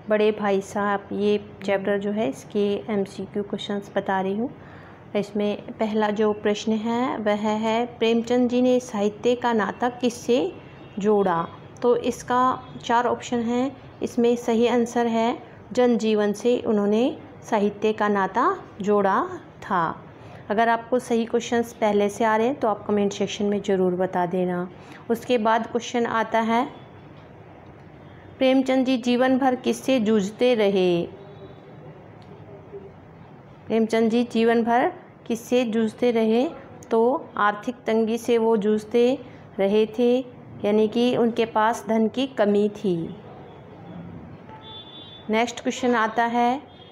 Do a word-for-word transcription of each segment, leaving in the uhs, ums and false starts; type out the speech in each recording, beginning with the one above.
बड़े भाई साहब, ये चैप्टर जो है इसके एमसीक्यू क्वेश्चंस बता रही हूँ। इसमें पहला जो प्रश्न है वह है प्रेमचंद जी ने साहित्य का नाता किससे जोड़ा। तो इसका चार ऑप्शन हैं। इसमें सही आंसर है जनजीवन से उन्होंने साहित्य का नाता जोड़ा था। अगर आपको सही क्वेश्चंस पहले से आ रहे हैं तो आप कमेंट सेक्शन में ज़रूर बता देना। उसके बाद क्वेश्चन आता है प्रेमचंद जी जीवन भर किससे जूझते रहे। प्रेमचंद जी जीवन भर किससे जूझते रहे। तो आर्थिक तंगी से वो जूझते रहे थे, यानी कि उनके पास धन की कमी थी। नेक्स्ट क्वेश्चन आता है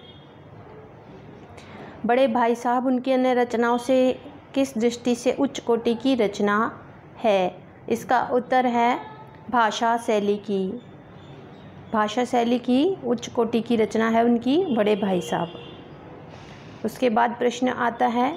बड़े भाई साहब उनकी अन्य रचनाओं से किस दृष्टि से उच्च कोटि की रचना है। इसका उत्तर है भाषा शैली की। भाषा शैली की उच्च कोटि की रचना है उनकी बड़े भाई साहब। उसके बाद प्रश्न आता है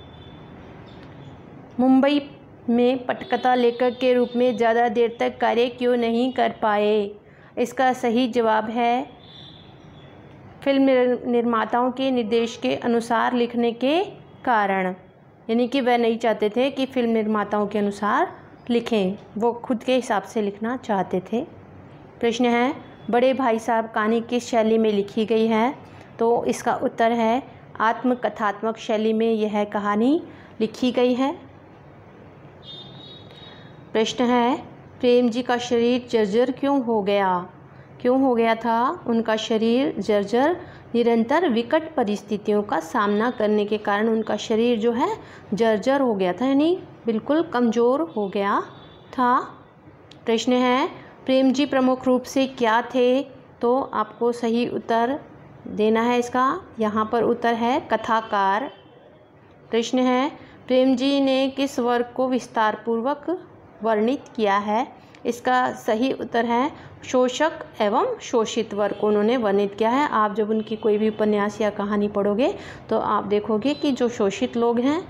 मुंबई में पटकथा लेखक के रूप में ज़्यादा देर तक कार्य क्यों नहीं कर पाए। इसका सही जवाब है फिल्म निर्माताओं के निर्देश के अनुसार लिखने के कारण, यानी कि वह नहीं चाहते थे कि फिल्म निर्माताओं के अनुसार लिखें, वो खुद के हिसाब से लिखना चाहते थे। प्रश्न है बड़े भाई साहब कहानी किस शैली में लिखी गई है। तो इसका उत्तर है आत्मकथात्मक शैली में यह कहानी लिखी गई है। प्रश्न है प्रेम जी का शरीर जर्जर क्यों हो गया। क्यों हो गया था उनका शरीर जर्जर। निरंतर विकट परिस्थितियों का सामना करने के कारण उनका शरीर जो है जर्जर हो गया था, यानी बिल्कुल कमज़ोर हो गया था। प्रश्न है प्रेम जी प्रमुख रूप से क्या थे। तो आपको सही उत्तर देना है इसका। यहाँ पर उत्तर है कथाकार। प्रश्न है प्रेम जी ने किस वर्ग को विस्तारपूर्वक वर्णित किया है। इसका सही उत्तर है शोषक एवं शोषित वर्ग को उन्होंने वर्णित किया है। आप जब उनकी कोई भी उपन्यास या कहानी पढ़ोगे तो आप देखोगे कि जो शोषित लोग हैं,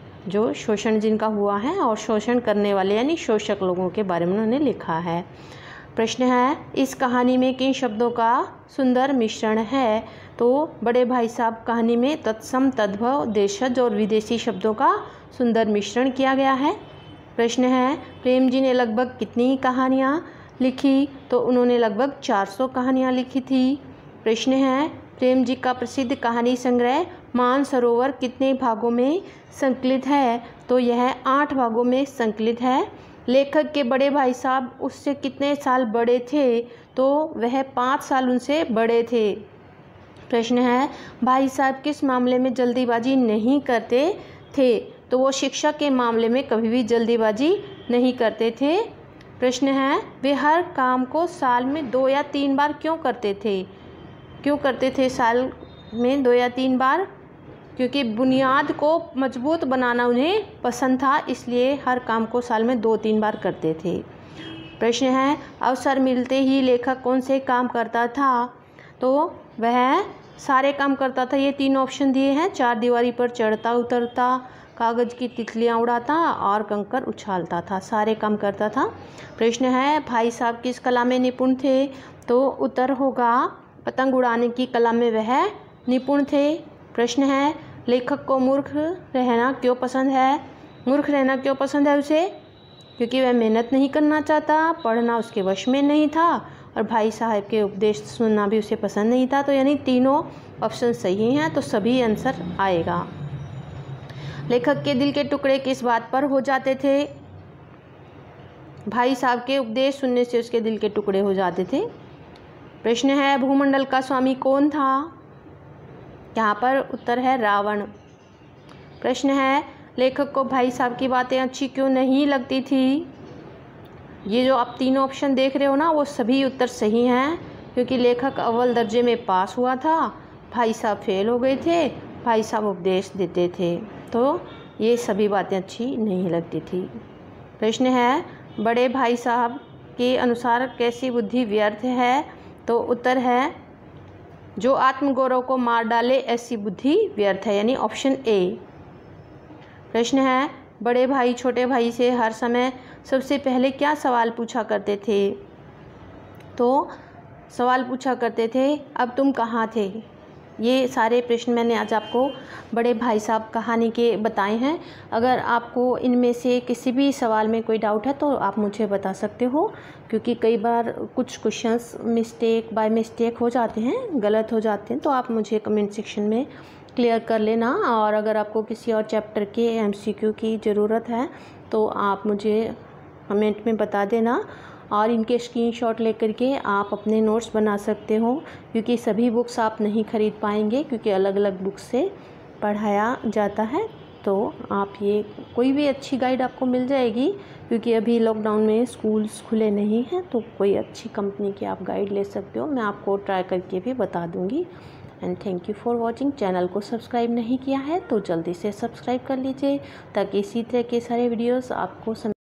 जो शोषण जिनका हुआ है, और शोषण करने वाले यानी शोषक लोगों के बारे में उन्होंने लिखा है। प्रश्न है इस कहानी में किन शब्दों का सुंदर मिश्रण है। तो बड़े भाई साहब कहानी में तत्सम तद्भव देशज और विदेशी शब्दों का सुंदर मिश्रण किया गया है। प्रश्न है प्रेम जी ने लगभग कितनी कहानियाँ लिखी। तो उन्होंने लगभग चार सौ कहानियाँ लिखी थी। प्रश्न है प्रेम जी का प्रसिद्ध कहानी संग्रह मानसरोवर कितने भागों में संकलित है। तो यह आठ भागों में संकलित है। लेखक के बड़े भाई साहब उससे कितने साल बड़े थे। तो वह पाँच साल उनसे बड़े थे। प्रश्न है भाई साहब किस मामले में जल्दीबाजी नहीं करते थे। तो वो शिक्षा के मामले में कभी भी जल्दीबाजी नहीं करते थे। प्रश्न है वे हर काम को साल में दो या तीन बार क्यों करते थे। क्यों करते थे साल में दो या तीन बार। क्योंकि बुनियाद को मजबूत बनाना उन्हें पसंद था, इसलिए हर काम को साल में दो तीन बार करते थे। प्रश्न है अवसर मिलते ही लेखक कौन से काम करता था। तो वह सारे काम करता था। ये तीन ऑप्शन दिए हैं, चार दीवारी पर चढ़ता उतरता, कागज़ की तितलियाँ उड़ाता और कंकर उछालता था। सारे काम करता था। प्रश्न है भाई साहब किस कला में निपुण थे। तो उत्तर होगा पतंग उड़ाने की कला में वह निपुण थे। प्रश्न है लेखक को मूर्ख रहना क्यों पसंद है। मूर्ख रहना क्यों पसंद है उसे। क्योंकि वह मेहनत नहीं करना चाहता, पढ़ना उसके वश में नहीं था, और भाई साहब के उपदेश सुनना भी उसे पसंद नहीं था। तो यानी तीनों ऑप्शन सही हैं, तो सभी आंसर आएगा। लेखक के दिल के टुकड़े किस बात पर हो जाते थे। भाई साहब के उपदेश सुनने से उसके दिल के टुकड़े हो जाते थे। प्रश्न है भूमंडल का स्वामी कौन था। यहाँ पर उत्तर है रावण। प्रश्न है लेखक को भाई साहब की बातें अच्छी क्यों नहीं लगती थी। ये जो आप तीनों ऑप्शन देख रहे हो ना, वो सभी उत्तर सही हैं। क्योंकि लेखक अव्वल दर्जे में पास हुआ था, भाई साहब फेल हो गए थे, भाई साहब उपदेश देते थे, तो ये सभी बातें अच्छी नहीं लगती थी। प्रश्न है बड़े भाई साहब के अनुसार कैसी बुद्धि व्यर्थ है। तो उत्तर है जो आत्मगौरव को मार डाले ऐसी बुद्धि व्यर्थ है, यानी ऑप्शन ए। प्रश्न है बड़े भाई छोटे भाई से हर समय सबसे पहले क्या सवाल पूछा करते थे। तो सवाल पूछा करते थे, अब तुम कहाँ थे। ये सारे प्रश्न मैंने आज आपको बड़े भाई साहब कहानी के बताए हैं। अगर आपको इनमें से किसी भी सवाल में कोई डाउट है तो आप मुझे बता सकते हो, क्योंकि कई बार कुछ क्वेश्चंस मिस्टेक बाय मिस्टेक हो जाते हैं, गलत हो जाते हैं, तो आप मुझे कमेंट सेक्शन में क्लियर कर लेना। और अगर आपको किसी और चैप्टर के एमसीक्यू की ज़रूरत है तो आप मुझे कमेंट में बता देना, और इनके स्क्रीनशॉट लेकर के आप अपने नोट्स बना सकते हो, क्योंकि सभी बुक्स आप नहीं ख़रीद पाएंगे, क्योंकि अलग अलग बुक्स से पढ़ाया जाता है। तो आप ये कोई भी अच्छी गाइड आपको मिल जाएगी, क्योंकि अभी लॉकडाउन में स्कूल्स खुले नहीं हैं, तो कोई अच्छी कंपनी की आप गाइड ले सकते हो। मैं आपको ट्राई करके भी बता दूँगी। And thank you for watching. Channel को सब्सक्राइब नहीं किया है तो जल्दी से सब्सक्राइब कर लीजिए, ताकि इसी तरह के सारे वीडियोज़ आपको